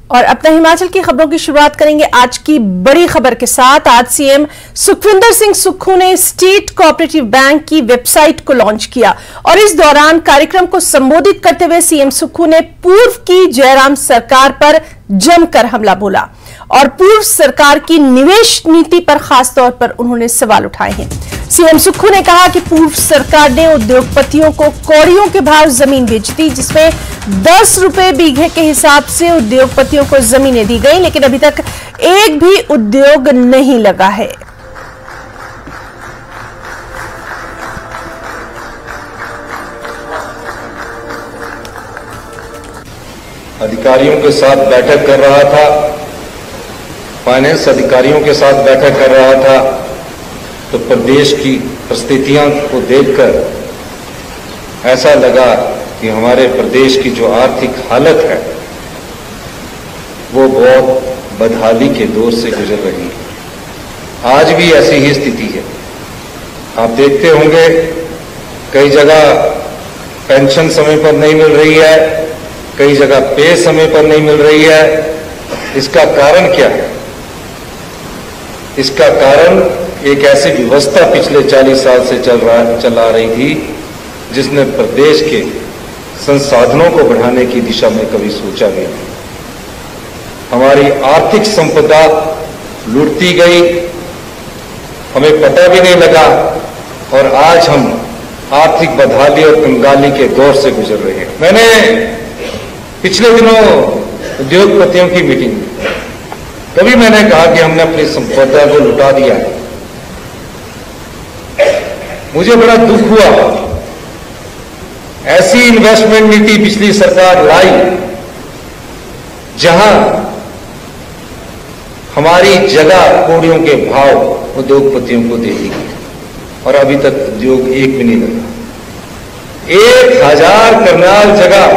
और अपना हिमाचल की खबरों की शुरुआत करेंगे आज की बड़ी खबर के साथ। आज सीएम सुखविंदर सिंह सुक्खू ने स्टेट कोऑपरेटिव बैंक की वेबसाइट को लॉन्च किया और इस दौरान कार्यक्रम को संबोधित करते हुए सीएम सुक्खू ने पूर्व की जयराम सरकार पर जमकर हमला बोला और पूर्व सरकार की निवेश नीति पर खासतौर पर उन्होंने सवाल उठाए हैं। सीएम सुक्खू ने कहा कि पूर्व सरकार ने उद्योगपतियों को कौड़ियों के भाव जमीन बेच दी, जिसमें 10 रुपए बीघे के हिसाब से उद्योगपतियों को जमीनें दी गई, लेकिन अभी तक एक भी उद्योग नहीं लगा है। अधिकारियों के साथ बैठक कर रहा था, फाइनेंस अधिकारियों के साथ बैठक कर रहा था, तो प्रदेश की परिस्थितियों को देखकर ऐसा लगा कि हमारे प्रदेश की जो आर्थिक हालत है वो बहुत बदहाली के दौर से गुजर रही है। आज भी ऐसी ही स्थिति है। आप देखते होंगे कई जगह पेंशन समय पर नहीं मिल रही है, कई जगह पे समय पर नहीं मिल रही है। इसका कारण क्या है? इसका कारण एक ऐसी व्यवस्था पिछले 40 साल से चला रही थी जिसने प्रदेश के संसाधनों को बढ़ाने की दिशा में कभी सोचा भी नहीं। हमारी आर्थिक संपदा लूटती गई, हमें पता भी नहीं लगा और आज हम आर्थिक बदहाली और कंगाली के दौर से गुजर रहे हैं। मैंने पिछले दिनों उद्योगपतियों की मीटिंग में कभी मैंने कहा कि हमने अपनी संपदा को लुटा दिया है। मुझे बड़ा दुख हुआ। ऐसी इन्वेस्टमेंट नीति पिछली सरकार लाई जहां हमारी जगह कौड़ियों के भाव उद्योगपतियों को दे दी गई और अभी तक उद्योग एक भी नहीं लगा। 1000 करनाल जगह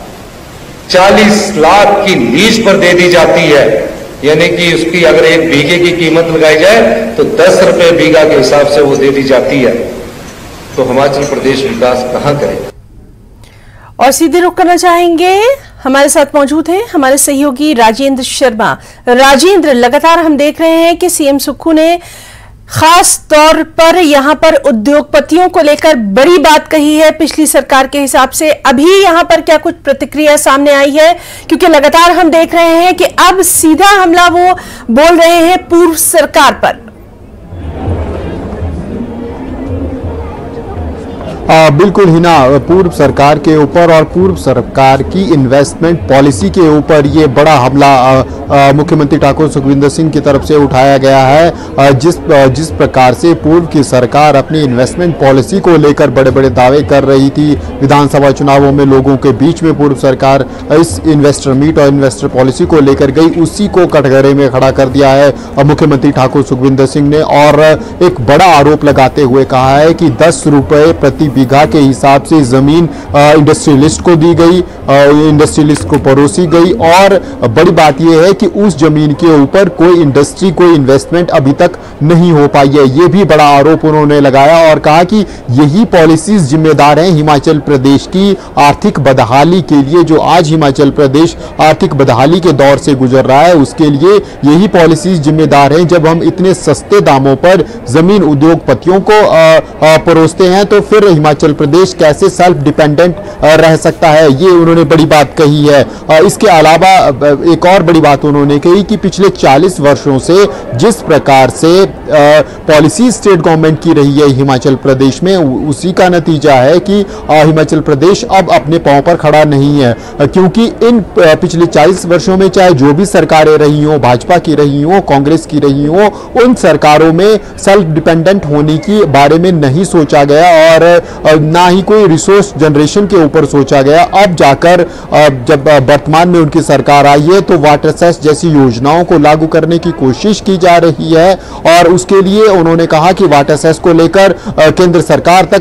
40 लाख की लीज पर दे दी जाती है, यानी कि उसकी अगर एक बीघे की कीमत लगाई जाए तो 10 रुपए बीघा के हिसाब से वो दे दी जाती है। तो हिमाचल प्रदेश विकास कहां करे? और सीधे रुख करना चाहेंगे, हमारे साथ मौजूद हैं हमारे सहयोगी राजेंद्र शर्मा। राजेंद्र, लगातार हम देख रहे हैं कि सीएम सुक्खू ने खास तौर पर यहां पर उद्योगपतियों को लेकर बड़ी बात कही है पिछली सरकार के हिसाब से। अभी यहां पर क्या कुछ प्रतिक्रिया सामने आई है? क्योंकि लगातार हम देख रहे हैं कि अब सीधा हमला वो बोल रहे हैं पूर्व सरकार पर। बिल्कुल हिना, पूर्व सरकार के ऊपर और पूर्व सरकार की इन्वेस्टमेंट पॉलिसी के ऊपर ये बड़ा हमला मुख्यमंत्री ठाकुर सुखविंदर सिंह की तरफ से उठाया गया है। जिस प्रकार से पूर्व की सरकार अपनी इन्वेस्टमेंट पॉलिसी को लेकर बड़े बड़े दावे कर रही थी, विधानसभा चुनावों में लोगों के बीच में पूर्व सरकार इस इन्वेस्टर मीट और इन्वेस्टर पॉलिसी को लेकर गई, उसी को कटघरे में खड़ा कर दिया है मुख्यमंत्री ठाकुर सुखविंदर सिंह ने। और एक बड़ा आरोप लगाते हुए कहा है कि 10 रुपए प्रति बीघा के हिसाब से जमीन इंडस्ट्रियलिस्ट को दी गई, इंडस्ट्रियलिस्ट को परोसी गई और बड़ी बात यह है कि उस जमीन के ऊपर कोई इंडस्ट्री, कोई इन्वेस्टमेंट अभी तक नहीं हो पाई है। यह भी बड़ा आरोप उन्होंने लगाया और कहा कि यही पॉलिसीज जिम्मेदार हैं हिमाचल प्रदेश की आर्थिक बदहाली के लिए। जो आज हिमाचल प्रदेश आर्थिक बदहाली के दौर से गुजर रहा है, उसके लिए यही पॉलिसीज जिम्मेदार हैं। जब हम इतने सस्ते दामों पर जमीन उद्योगपतियों को परोसते हैं तो फिर हिमाचल प्रदेश कैसे सेल्फ डिपेंडेंट रह सकता है, ये उन्होंने बड़ी बात कही है। इसके अलावा एक और बड़ी बात उन्होंने कही कि पिछले 40 वर्षों से जिस प्रकार से पॉलिसी स्टेट गवर्नमेंट की रही है हिमाचल प्रदेश में, उसी का नतीजा है कि हिमाचल प्रदेश अब अपने पांव पर खड़ा नहीं है। क्योंकि इन पिछले 40 वर्षों में चाहे जो भी सरकारें रही हों, भाजपा की रही हों, कांग्रेस की रही हों, उन सरकारों में सेल्फ डिपेंडेंट होने के बारे में नहीं सोचा गया और ना ही कोई रिसोर्स जनरेशन के ऊपर सोचा गया। अब जाकर जब वर्तमान में उनकी सरकार आई है तो वाटर सेस जैसी योजनाओं को लागू करने की कोशिश की जा रही है और उसके लिए उन्होंने कहा कि वाटर सेस को लेकर केंद्र सरकार तक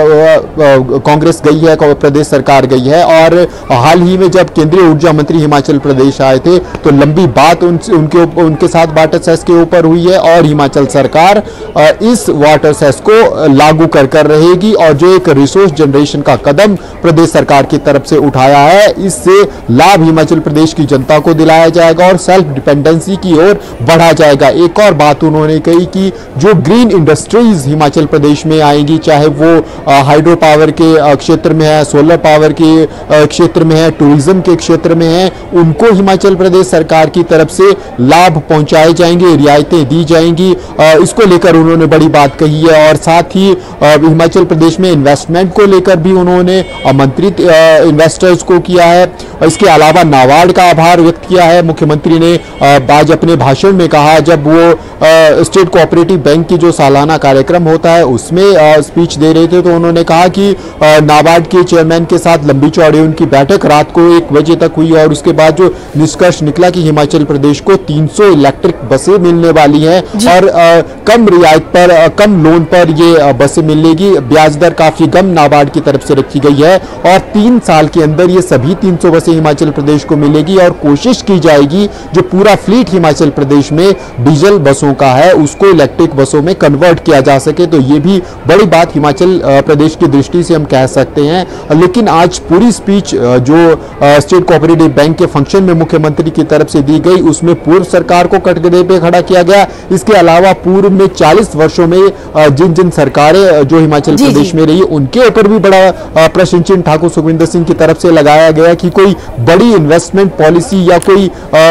कांग्रेस गई है, प्रदेश सरकार गई है। और हाल ही में जब केंद्रीय ऊर्जा मंत्री हिमाचल प्रदेश आए थे तो लंबी बात उनके साथ वाटर सेस के ऊपर हुई है और हिमाचल सरकार इस वाटर सेस को लागू कर रहेगी और जो एक रिसोर्स जनरेशन का कदम प्रदेश सरकार की तरफ से उठाया है, इससे लाभ हिमाचल प्रदेश की जनता को दिलाया जाएगा और सेल्फ डिपेंडेंसी की ओर बढ़ा जाएगा। एक और बात उन्होंने कही कि जो ग्रीन इंडस्ट्रीज हिमाचल प्रदेश में आएंगी, चाहे वो हाइड्रो पावर के क्षेत्र में है, सोलर पावर के क्षेत्र में है, टूरिज्म के क्षेत्र में है, उनको हिमाचल प्रदेश सरकार की तरफ से लाभ पहुंचाए जाएंगे, रियायतें दी जाएंगी। इसको लेकर उन्होंने बड़ी बात कही है और साथ ही हिमाचल प्रदेश में इन्वेस्टमेंट को लेकर भी उन्होंने आमंत्रित इन्वेस्टर्स को किया है। इसके अलावा नाबार्ड का आभार व्यक्त किया है। मुख्यमंत्री ने आज अपने भाषण में कहा, जब वो स्टेट कोऑपरेटिव बैंक की जो सालाना कार्यक्रम होता है उसमें स्पीच दे रहे थे, तो उन्होंने कहा कि नाबार्ड के चेयरमैन के साथ लंबी चौड़ी उनकी बैठक रात को 1 बजे तक हुई और उसके बाद जो निष्कर्ष निकला कि हिमाचल प्रदेश को 300 इलेक्ट्रिक बसें मिलने वाली हैं और कम रियायत पर, कम लोन पर ये बसें मिलेगी। ब्याज दर काफी कम नाबार्ड की तरफ से रखी गई है और 3 साल के अंदर ये सभी 300 बसें हिमाचल प्रदेश को मिलेगी और कोशिश की जाएगी जो पूरा फ्लीट हिमाचल प्रदेश में डीजल बसों का है उसको इलेक्ट्रिक बसों में कन्वर्ट किया जा सके। तो ये भी बड़ी बात हिमाचल प्रदेश की दृष्टि से हम कह सकते हैं। लेकिन आज पूरी स्पीच जो स्टेट कोऑपरेटिव बैंक के फंक्शन में मुख्यमंत्री की तरफ से दी गई, उसमें पूर्व सरकार को कटघरे पे खड़ा किया गया। इसके अलावा पूर्व में 40 वर्षों में जिन जिन सरकारें जो हिमाचल प्रदेश में रही, उनके ऊपर भी बड़ा प्रश्न चिन्ह ठाकुर सुखविंदर सिंह की तरफ से लगाया गया कि कोई बड़ी इन्वेस्टमेंट पॉलिसी या कोई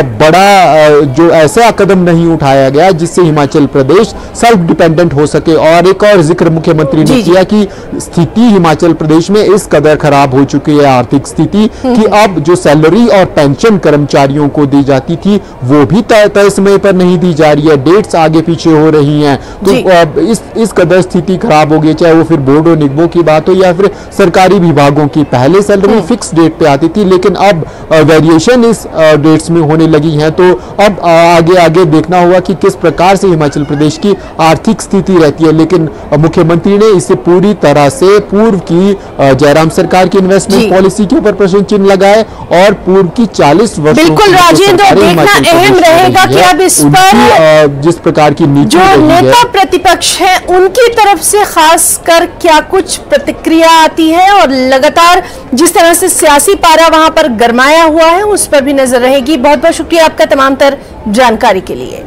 बड़ा जो ऐसा कदम नहीं उठाया गया जिससे हिमाचल प्रदेश सेल्फ डिपेंडेंट हो सके। और एक और जिक्र मुख्यमंत्री ने किया कि स्थिति हिमाचल प्रदेश में इस कदर खराब हो चुकी है, आर्थिक स्थिति, कि अब जो सैलरी और पेंशन कर्मचारियों को दी जाती थी वो भी तय समय पर नहीं दी जा रही है, डेट्स आगे पीछे हो रही हैं। तो इस कदर स्थिति खराब हो गई, चाहे वो फिर बोर्ड और निगमों की बात हो या फिर सरकारी विभागों की। पहले सैलरी फिक्स डेट पे आती थी लेकिन अब वेरिएशन इस डेट्स में होने लगी है। तो अब आगे देखना होगा कि किस प्रकार से हिमाचल प्रदेश की आर्थिक स्थिति रहती है। लेकिन मुख्यमंत्री ने इसे पूरी तरह से पूर्व की जयराम सरकार की इन्वेस्टमेंट पॉलिसी के ऊपर प्रश्न चिन्ह लगाए और पूर्व की 40 वर्षों बिल्कुल राजेंद्र, देखना अहम रहेगा कि अब इस पर जिस प्रकार की नीति जो नेता प्रतिपक्ष है उनकी तरफ से खासकर क्या कुछ प्रतिक्रिया आती है और लगातार जिस तरह से सियासी पारा वहां पर गरमाया हुआ है उस पर भी नजर रहेगी। बहुत बहुत शुक्रिया आपका तमाम तर जानकारी के लिए।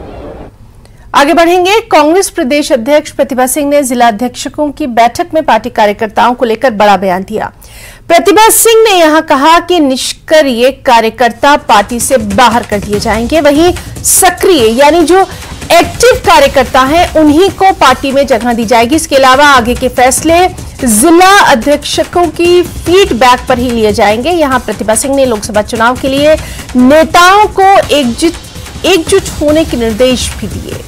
आगे बढ़ेंगे। कांग्रेस प्रदेश अध्यक्ष प्रतिभा सिंह ने जिला अध्यक्षों की बैठक में पार्टी कार्यकर्ताओं को लेकर बड़ा बयान दिया। प्रतिभा सिंह ने यहां कहा कि निष्क्रिय कार्यकर्ता पार्टी से बाहर कर दिए जाएंगे, वहीं सक्रिय यानी जो एक्टिव कार्यकर्ता हैं उन्हीं को पार्टी में जगह दी जाएगी। इसके अलावा आगे के फैसले जिला अध्यक्षों की फीडबैक पर ही लिए जाएंगे। यहां प्रतिभा सिंह ने लोकसभा चुनाव के लिए नेताओं को एकजुट होने के निर्देश भी दिए।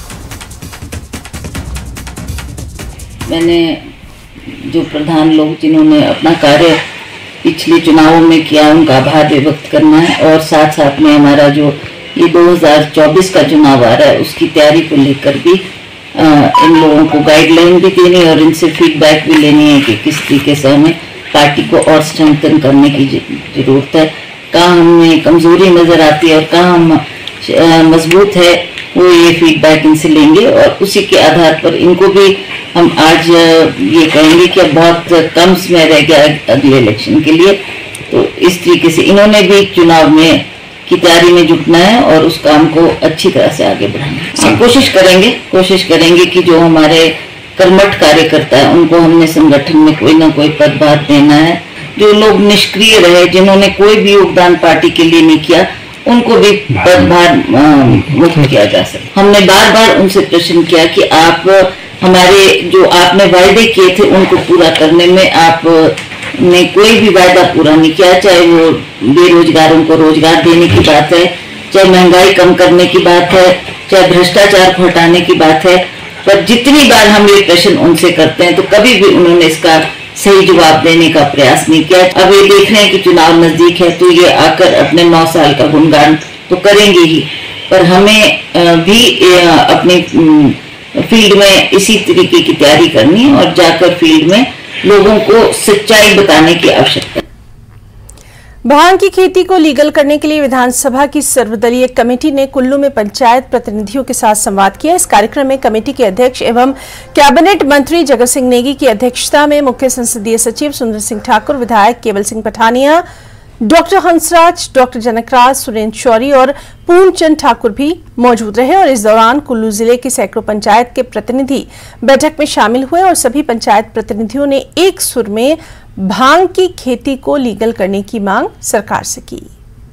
मैंने जो प्रधान लोग जिन्होंने अपना कार्य पिछले चुनावों में किया उनका आभार व्यक्त करना है और साथ साथ में हमारा जो ये 2024 का चुनाव आ रहा है उसकी तैयारी को लेकर भी इन लोगों को गाइडलाइन भी देनी और इनसे फीडबैक भी लेनी है कि किस तरीके से हमें पार्टी को और स्ट्रेंथन करने की जरूरत है, कहाँ हमें कमजोरी नजर आती है और कहाँ हम मजबूत है, वो ये फीडबैक इनसे लेंगे और उसी के आधार पर इनको भी हम आज ये कहेंगे कि अब बहुत कम समय रह गया अगले इलेक्शन के लिए। तो इस तरीके से इन्होंने भी चुनाव में की तैयारी में जुटना है और उस काम को अच्छी तरह से आगे बढ़ाना है। कोशिश करेंगे कि जो हमारे कर्मठ कार्यकर्ता है उनको हमने संगठन में कोई ना कोई पदभार देना है। जो लोग निष्क्रिय रहे, जिन्होंने कोई भी योगदान पार्टी के लिए नहीं किया, उनको भी पदभार मुक्त किया जा सके। हमने बार बार उनसे प्रश्न किया कि आप हमारे जो आपने वायदे किए थे उनको पूरा करने में आपने कोई भी वायदा पूरा नहीं किया, चाहे वो बेरोजगारों को रोजगार देने की बात है, चाहे महंगाई कम करने की बात है, चाहे भ्रष्टाचार को हटाने की बात है। पर जितनी बार हम ये प्रश्न उनसे करते हैं तो कभी भी उन्होंने इसका सही जवाब देने का प्रयास नहीं किया। अब ये देख रहे हैं कि चुनाव नजदीक है तो ये आकर अपने 9 साल का गुणगान तो करेंगे ही, पर हमें भी अपने फील्ड में इसी तरीके की तैयारी करनी है और जाकर फील्ड में लोगों को सच्चाई बताने की आवश्यकता है। भांग की खेती को लीगल करने के लिए विधानसभा की सर्वदलीय कमेटी ने कुल्लू में पंचायत प्रतिनिधियों के साथ संवाद किया। इस कार्यक्रम में कमेटी के अध्यक्ष एवं कैबिनेट मंत्री जगत सिंह नेगी की अध्यक्षता में मुख्य संसदीय सचिव सुंदर सिंह ठाकुर, विधायक केवल सिंह पठानिया, डॉक्टर हंसराज, डॉक्टर जनकराज, सुरेंद्र शौरी और पूर्णचंद ठाकुर भी मौजूद रहे। और इस दौरान कुल्लू जिले के सैकड़ों पंचायत के प्रतिनिधि बैठक में शामिल हुए और सभी पंचायत प्रतिनिधियों ने एक सुर में भांग की खेती को लीगल करने की मांग सरकार से की।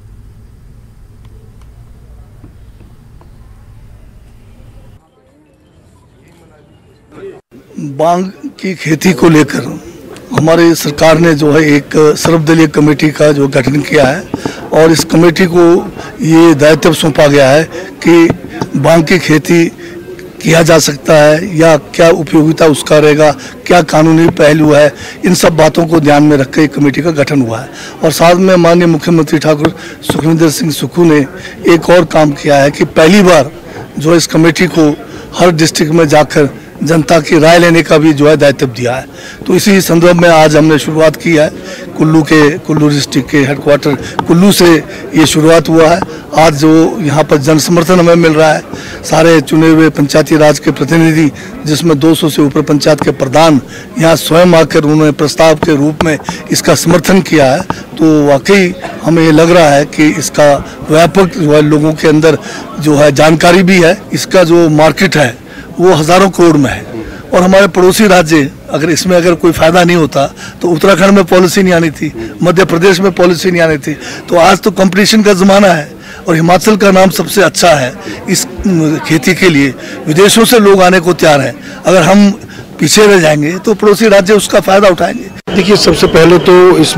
भांग की खेती को लेकर हमारी सरकार ने जो है एक सर्वदलीय कमेटी का जो गठन किया है और इस कमेटी को ये दायित्व सौंपा गया है कि भांग की खेती किया जा सकता है या क्या उपयोगिता उसका रहेगा, क्या कानूनी पहलू है, इन सब बातों को ध्यान में रखकर एक कमेटी का गठन हुआ है। और साथ में माननीय मुख्यमंत्री ठाकुर सुखविंदर सिंह सुक्खू ने एक और काम किया है कि पहली बार जो इस कमेटी को हर डिस्ट्रिक्ट में जाकर जनता की राय लेने का भी जो है दायित्व दिया है। तो इसी संदर्भ में आज हमने शुरुआत की है। कुल्लू डिस्ट्रिक्ट के हेडक्वार्टर कुल्लू से ये शुरुआत हुआ है। आज जो यहाँ पर जन समर्थन हमें मिल रहा है, सारे चुने हुए पंचायती राज के प्रतिनिधि जिसमें 200 से ऊपर पंचायत के प्रधान यहाँ स्वयं आकर उन्होंने प्रस्ताव के रूप में इसका समर्थन किया है। तो वाकई हमें ये लग रहा है कि इसका व्यापक जो है लोगों के अंदर जो है जानकारी भी है। इसका जो मार्केट है वो हजारों करोड़ में है और हमारे पड़ोसी राज्य अगर कोई फायदा नहीं होता तो उत्तराखंड में पॉलिसी नहीं आनी थी, मध्य प्रदेश में पॉलिसी नहीं आनी थी। तो आज तो कंपटीशन का जमाना है और हिमाचल का नाम सबसे अच्छा है इस खेती के लिए। विदेशों से लोग आने को तैयार हैं। अगर हम पीछे रह जाएंगे तो पड़ोसी राज्य उसका फायदा उठाएंगे। देखिए, सबसे पहले तो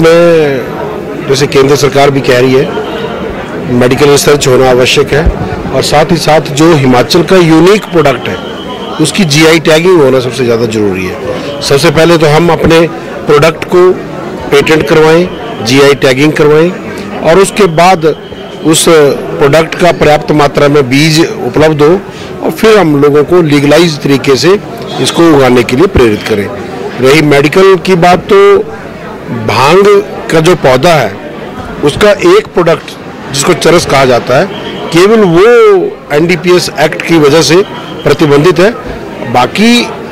इसमें जैसे केंद्र सरकार भी कह रही है मेडिकल रिसर्च होना आवश्यक है और साथ ही साथ जो हिमाचल का यूनिक प्रोडक्ट है उसकी जीआई टैगिंग होना सबसे ज़्यादा ज़रूरी है। सबसे पहले तो हम अपने प्रोडक्ट को पेटेंट करवाएं, जीआई टैगिंग करवाएं और उसके बाद उस प्रोडक्ट का पर्याप्त मात्रा में बीज उपलब्ध हो और फिर हम लोगों को लीगलाइज तरीके से इसको उगाने के लिए प्रेरित करें। रही मेडिकल की बात, तो भांग का जो पौधा है उसका एक प्रोडक्ट जिसको चरस कहा जाता है केवल वो एनडीपीएस एक्ट की वजह से प्रतिबंधित है। बाकी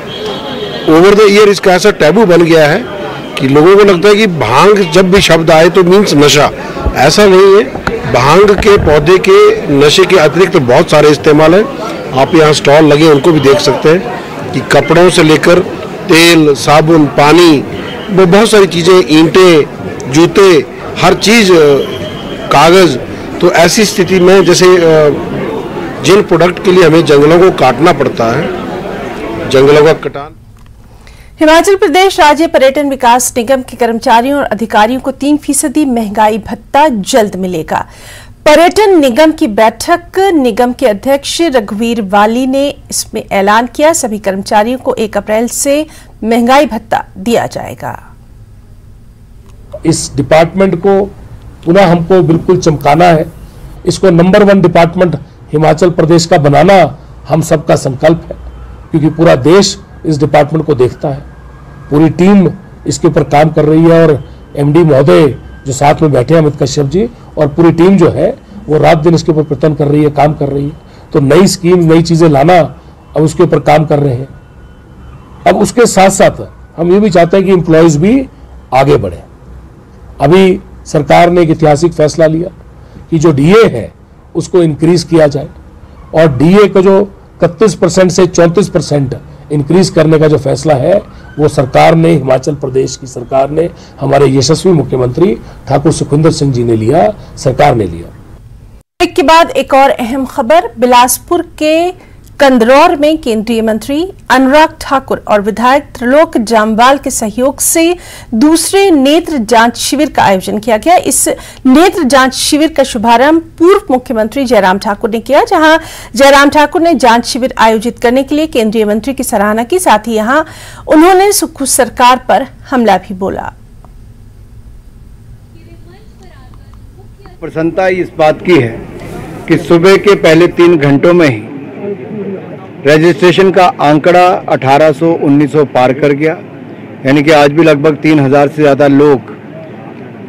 ओवर द ईयर इसका ऐसा टैबू बन गया है कि लोगों को लगता है कि भांग जब भी शब्द आए तो मीन्स नशा। ऐसा नहीं है। भांग के पौधे के नशे के अतिरिक्त बहुत सारे इस्तेमाल हैं। आप यहाँ स्टॉल लगे उनको भी देख सकते हैं कि कपड़ों से लेकर तेल, साबुन, पानी, वो बहुत सारी चीज़ें, ईंटें, जूते, हर चीज़, कागज़। तो ऐसी स्थिति में जैसे जिन प्रोडक्ट के लिए हमें जंगलों को काटना पड़ता है, जंगलों का कटान। हिमाचल प्रदेश राज्य पर्यटन विकास निगम के कर्मचारियों और अधिकारियों को 3% महंगाई भत्ता जल्द मिलेगा। पर्यटन निगम की बैठक निगम के अध्यक्ष रघुवीर वाली ने इसमें ऐलान किया। सभी कर्मचारियों को 1 अप्रैल से महंगाई भत्ता दिया जाएगा। इस डिपार्टमेंट को पुनः हमको बिल्कुल चमकाना है। इसको नंबर 1 डिपार्टमेंट हिमाचल प्रदेश का बनाना हम सबका संकल्प है, क्योंकि पूरा देश इस डिपार्टमेंट को देखता है। पूरी टीम इसके ऊपर काम कर रही है और एमडी महोदय जो साथ में बैठे हैं अमित कश्यप जी और पूरी टीम जो है वो रात दिन इसके ऊपर प्रयत्न कर रही है, काम कर रही है। तो नई स्कीम, नई चीजें लाना, अब उसके ऊपर काम कर रहे हैं। अब उसके साथ साथ हम ये भी चाहते हैं कि एम्प्लॉयज भी आगे बढ़े। अभी सरकार ने एक ऐतिहासिक फैसला लिया कि जो डीए है उसको इंक्रीज किया जाए और डीए को जो 31% से 34% इंक्रीज करने का जो फैसला है वो सरकार ने, हिमाचल प्रदेश की सरकार ने, हमारे यशस्वी मुख्यमंत्री ठाकुर सुखविंदर सिंह जी ने लिया, सरकार ने लिया। एक के बाद एक और अहम खबर। बिलासपुर के कंदरौर में केंद्रीय मंत्री अनुराग ठाकुर और विधायक त्रिलोक जामवाल के सहयोग से दूसरे नेत्र जांच शिविर का आयोजन किया गया। इस नेत्र जांच शिविर का शुभारंभ पूर्व मुख्यमंत्री जयराम ठाकुर ने किया, जहां जयराम ठाकुर ने जांच शिविर आयोजित करने के लिए केंद्रीय मंत्री की सराहना की। साथ ही यहां उन्होंने सुक्खू सरकार पर हमला भी बोला। प्रसन्नता इस बात की है कि सुबह के पहले 3 घंटों में ही रजिस्ट्रेशन का आंकड़ा 1800-1900 पार कर गया। यानी कि आज भी लगभग 3000 से ज़्यादा लोग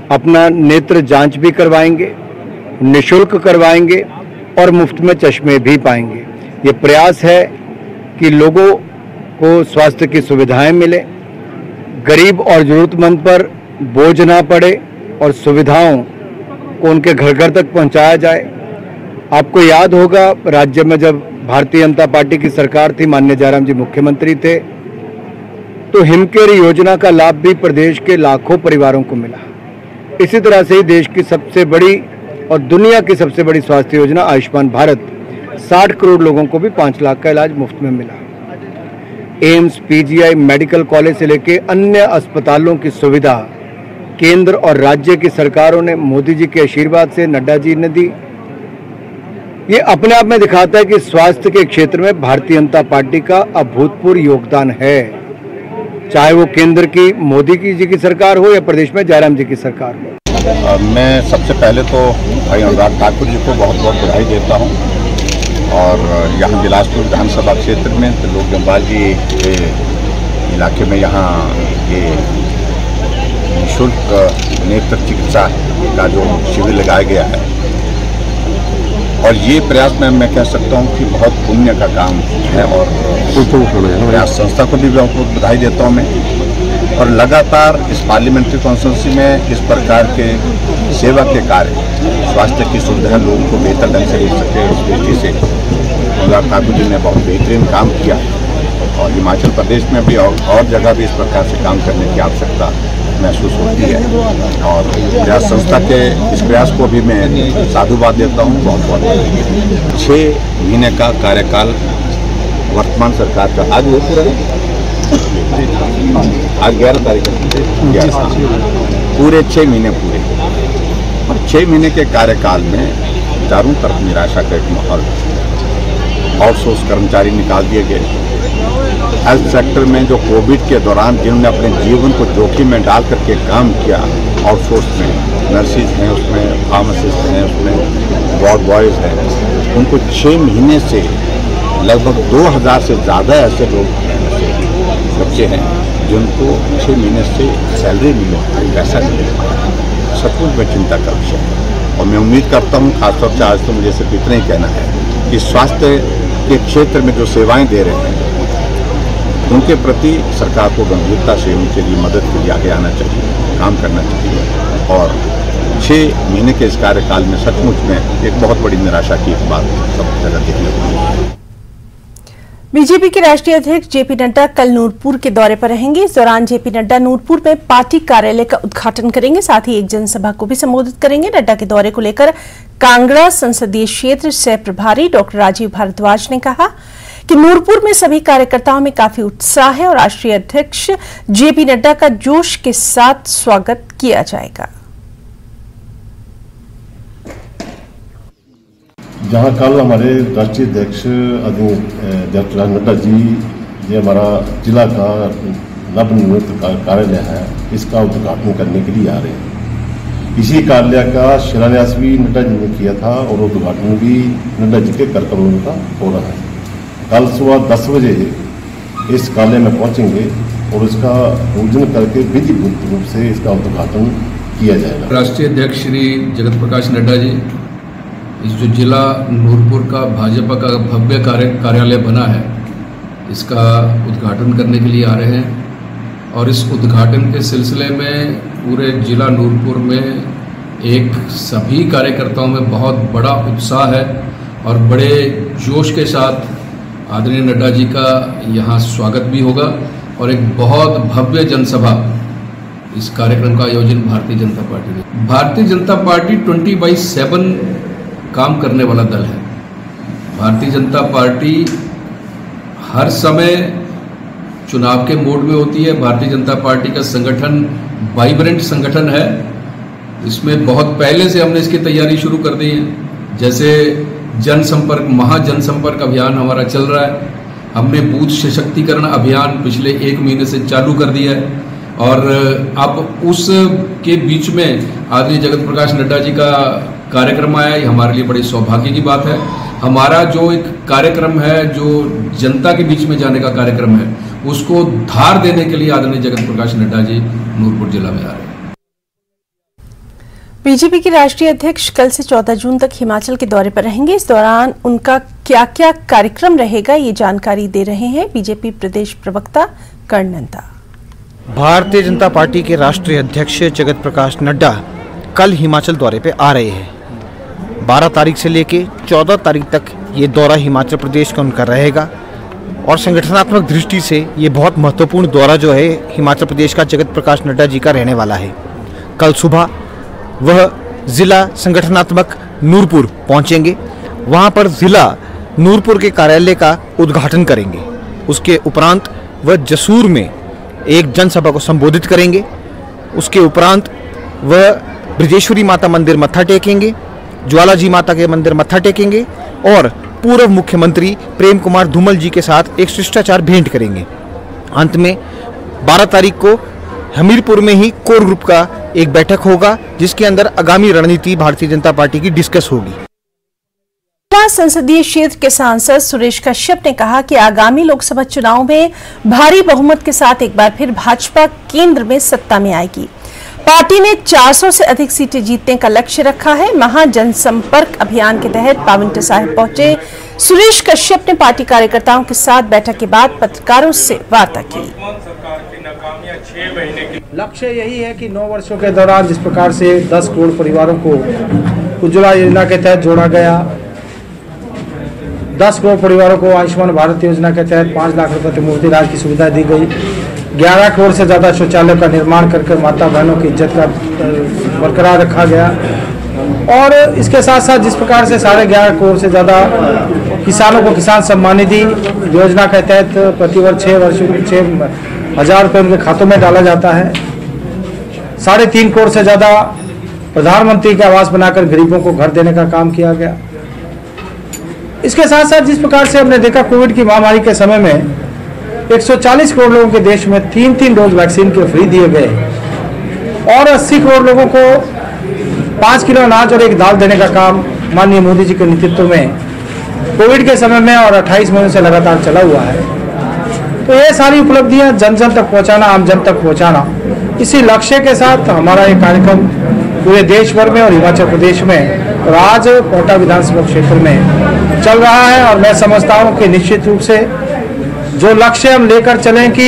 अपना नेत्र जांच भी करवाएंगे, निशुल्क करवाएंगे और मुफ्त में चश्मे भी पाएंगे। ये प्रयास है कि लोगों को स्वास्थ्य की सुविधाएं मिले, गरीब और जरूरतमंद पर बोझ ना पड़े और सुविधाओं को उनके घर घर तक पहुंचाया जाए। आपको याद होगा, राज्य में जब भारतीय जनता पार्टी की सरकार थी, माननीय जयराम जी मुख्यमंत्री थे, तो हिमकेयर योजना का लाभ भी प्रदेश के लाखों परिवारों को मिला। इसी तरह से ही देश की सबसे बड़ी और दुनिया की सबसे बड़ी स्वास्थ्य योजना आयुष्मान भारत 60 करोड़ लोगों को भी 5 लाख का इलाज मुफ्त में मिला। एम्स, पीजीआई मेडिकल कॉलेज से लेकर अन्य अस्पतालों की सुविधा केंद्र और राज्य की सरकारों ने मोदी जी के आशीर्वाद से, नड्डा जी ने दी। ये अपने आप में दिखाता है कि स्वास्थ्य के क्षेत्र में भारतीय जनता पार्टी का अभूतपूर्व योगदान है, चाहे वो केंद्र की मोदी जी की सरकार हो या प्रदेश में जयराम जी की सरकार हो। मैं सबसे पहले तो भाई अनुराग ठाकुर जी को बहुत बहुत बधाई देता हूं और यहाँ बिलासपुर विधानसभा क्षेत्र में त्रिलोक जम्वाल जी के इलाके में यहाँ ये निःशुल्क नेत्र चिकित्सा का जो शिविर लगाया गया है और ये प्रयास में मैं कह सकता हूँ कि बहुत पुण्य का काम है और प्रयास संस्था को भी बहुत बहुत बधाई देता हूँ मैं। और लगातार इस पार्लियामेंट्री कॉन्स्टिट्यूंसी में इस प्रकार के सेवा के कार्य, स्वास्थ्य की सुविधा लोगों को बेहतर ढंग से मिल सके, उस दृष्टि से अनुराग ठाकुर जी ने बहुत बेहतरीन काम किया और हिमाचल प्रदेश में भी और जगह भी इस प्रकार से काम करने की आवश्यकता महसूस होती है और प्रयास संस्था के इस प्रयास को भी मैं साधुवाद देता हूँ। बहुत बहुत 6 महीने का कार्यकाल वर्तमान सरकार का आज वो पूरा आज 11 तारीख पूरे 6 महीने पूरे और 6 महीने के कार्यकाल में चारों तरफ निराशा का एक माहौल, आउटसोर्स कर्मचारी निकाल दिए गए। हेल्थ सेक्टर में जो कोविड के दौरान जिन्होंने अपने जीवन को जोखिम में डाल करके काम किया, आउटसोर्स में नर्सिस हैं, उसमें फार्मासिस्ट हैं, उसमें वार्ड बॉयज़ हैं, उनको 6 महीने से लगभग 2000 से ज़्यादा ऐसे लोग बच्चे हैं जिनको 6 महीने से सैलरी मिले, पैसा नहीं मिल पाया। सचमुच में चिंता का विषय है और मैं उम्मीद करता हूँ, खासतौर से आज तो मुझे सिर्फ इतना ही कहना है कि स्वास्थ्य के क्षेत्र में जो सेवाएं दे रहे हैं उनके प्रति सरकार को गंभीरता से उनके लिए मदद के लिए आगे आना चाहिए, काम करना चाहिए और 6 महीने के इस कार्यकाल में सचमुच में एक बहुत बड़ी निराशा की एक बात सब जगह देखने को मिली। बीजेपी के राष्ट्रीय अध्यक्ष जेपी नड्डा कल नूरपुर के दौरे पर रहेंगे। इस दौरान जेपी नड्डा नूरपुर में पार्टी कार्यालय का उद्घाटन करेंगे, साथ ही एक जनसभा को भी संबोधित करेंगे। नड्डा के दौरे को लेकर कांगड़ा संसदीय क्षेत्र सह प्रभारी डॉक्टर राजीव भारद्वाज ने कहा कि नूरपुर में सभी कार्यकर्ताओं में काफी उत्साह है और राष्ट्रीय अध्यक्ष जेपी नड्डा का जोश के साथ स्वागत किया जाएगा। जहाँ कल हमारे राष्ट्रीय अध्यक्ष डॉक्टर नड्डा जी हमारा जिला का नवनिर्मित कार्यालय है, इसका उद्घाटन करने के लिए आ रहे हैं। इसी कार्यालय का शिलान्यास भी नड्डा जी ने किया था और उद्घाटन भी नड्डा जी के कार्यक्रमों का हो रहा है। कल सुबह 10 बजे इस कार्यालय में पहुंचेंगे और इसका पूजन करके विधिवत रूप से इसका उद्घाटन किया जाएगा। राष्ट्रीय अध्यक्ष श्री जगत प्रकाश नड्डा जी इस जो जिला नूरपुर का भाजपा का भव्य कार्यालय बना है, इसका उद्घाटन करने के लिए आ रहे हैं और इस उद्घाटन के सिलसिले में पूरे जिला नूरपुर में एक सभी कार्यकर्ताओं में बहुत बड़ा उत्साह है और बड़े जोश के साथ आदरणीय नड्डा जी का यहाँ स्वागत भी होगा और एक बहुत भव्य जनसभा, इस कार्यक्रम का आयोजन भारतीय जनता पार्टी ने। भारतीय जनता पार्टी 20/7 काम करने वाला दल है। भारतीय जनता पार्टी हर समय चुनाव के मोड में होती है। भारतीय जनता पार्टी का संगठन वाइब्रेंट संगठन है। इसमें बहुत पहले से हमने इसकी तैयारी शुरू कर दी है। जैसे जनसंपर्क, महाजनसंपर्क अभियान हमारा चल रहा है। हमने बूथ सशक्तिकरण अभियान पिछले 1 महीने से चालू कर दिया है और अब उस के बीच में आदरणीय जगत प्रकाश नड्डा जी का कार्यक्रम आया। ये हमारे लिए बड़ी सौभाग्य की बात है। हमारा जो एक कार्यक्रम है, जो जनता के बीच में जाने का कार्यक्रम है, उसको धार देने के लिए आदरणीय जगत प्रकाश नड्डा जी नूरपुर जिला में आ रहे हैं। बीजेपी के राष्ट्रीय अध्यक्ष कल से 14 जून तक हिमाचल के दौरे पर रहेंगे। इस दौरान उनका क्या क्या कार्यक्रम रहेगा, ये जानकारी दे रहे हैं बीजेपी प्रदेश प्रवक्ता कर्ण नंदा। भारतीय जनता पार्टी के राष्ट्रीय अध्यक्ष जगत प्रकाश नड्डा कल हिमाचल दौरे पे आ रहे हैं। 12 तारीख से लेके 14 तारीख तक ये दौरा हिमाचल प्रदेश का उनका रहेगा और संगठनात्मक दृष्टि से ये बहुत महत्वपूर्ण दौरा जो है हिमाचल प्रदेश का जगत प्रकाश नड्डा जी का रहने वाला है। कल सुबह वह जिला संगठनात्मक नूरपुर पहुंचेंगे। वहां पर जिला नूरपुर के कार्यालय का उद्घाटन करेंगे। उसके उपरांत वह जसूर में एक जनसभा को संबोधित करेंगे। उसके उपरांत वह ब्रजेश्वरी माता मंदिर मत्था टेकेंगे, ज्वाला जी माता के मंदिर मत्था टेकेंगे और पूर्व मुख्यमंत्री प्रेम कुमार धूमल जी के साथ एक शिष्टाचार भेंट करेंगे। अंत में 12 तारीख को हमीरपुर में ही कोर ग्रुप का एक बैठक होगा, जिसके अंदर आगामी रणनीति भारतीय जनता पार्टी की डिस्कस होगी। संसदीय क्षेत्र के सांसद सुरेश कश्यप ने कहा कि आगामी लोकसभा चुनाव में भारी बहुमत के साथ एक बार फिर भाजपा केंद्र में सत्ता में आएगी। पार्टी ने 400 से अधिक सीटें जीतने का लक्ष्य रखा है। महाजनसंपर्क अभियान के तहत पावंटा साहिब पहुंचे सुरेश कश्यप ने पार्टी कार्यकर्ताओं के साथ बैठक के बाद पत्रकारों से वार्ता की। लक्ष्य यही है कि 9 वर्षों के दौरान जिस प्रकार से 10 करोड़ परिवारों को उज्ज्वला योजना के तहत जोड़ा गया, 10 करोड़ परिवारों को आयुष्मान भारत योजना के तहत 5 लाख रुपए मुफ्त इलाज की सुविधा दी गई, 11 करोड़ से ज़्यादा शौचालयों का निर्माण करके माता बहनों की इज्जत का बरकरार रखा गया और इसके साथ साथ जिस प्रकार से 11.5 करोड़ से ज़्यादा किसानों को किसान सम्मान निधि योजना के तहत प्रतिवर्ष 6,000 रुपये उनके खातों में डाला जाता है, 3.5 करोड़ से ज़्यादा प्रधानमंत्री के आवास बनाकर गरीबों को घर देने का काम किया गया। इसके साथ साथ जिस प्रकार से हमने देखा कोविड की महामारी के समय में 140 करोड़ लोगों के देश में 3 डोज वैक्सीन के फ्री दिए गए और 80 करोड़ लोगों को 5 किलो अनाज और 1 दाल देने का काम माननीय मोदी जी के नेतृत्व में कोविड के समय में और 28 महीनों से लगातार चला हुआ है। तो ये सारी उपलब्धियां जन जन तक पहुंचाना, आम जन तक पहुंचाना, इसी लक्ष्य के साथ हमारा ये कार्यक्रम पूरे देश भर में और हिमाचल प्रदेश में और आज कोटा विधानसभा क्षेत्र में चल रहा है। और मैं समझता हूँ कि निश्चित रूप से जो लक्ष्य हम लेकर चलें कि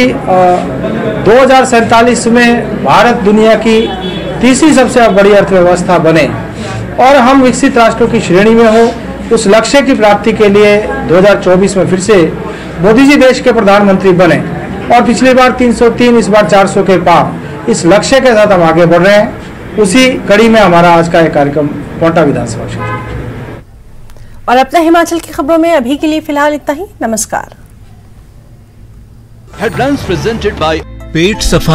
2047 में भारत दुनिया की तीसरी सबसे बड़ी अर्थव्यवस्था बने और हम विकसित राष्ट्रों की श्रेणी में हो, उस लक्ष्य की प्राप्ति के लिए 2024 में फिर से मोदी जी देश के प्रधानमंत्री बने और पिछली बार 303, इस बार 400 के पार, इस लक्ष्य के साथ हम आगे बढ़ रहे हैं। उसी कड़ी में हमारा आज का एक कार्यक्रम कोटा विधानसभा क्षेत्र। और अपना हिमाचल की खबरों में अभी के लिए फिलहाल इतना ही। नमस्कार। हेडलाइंस प्रेजेंटेड बाय पेट सफा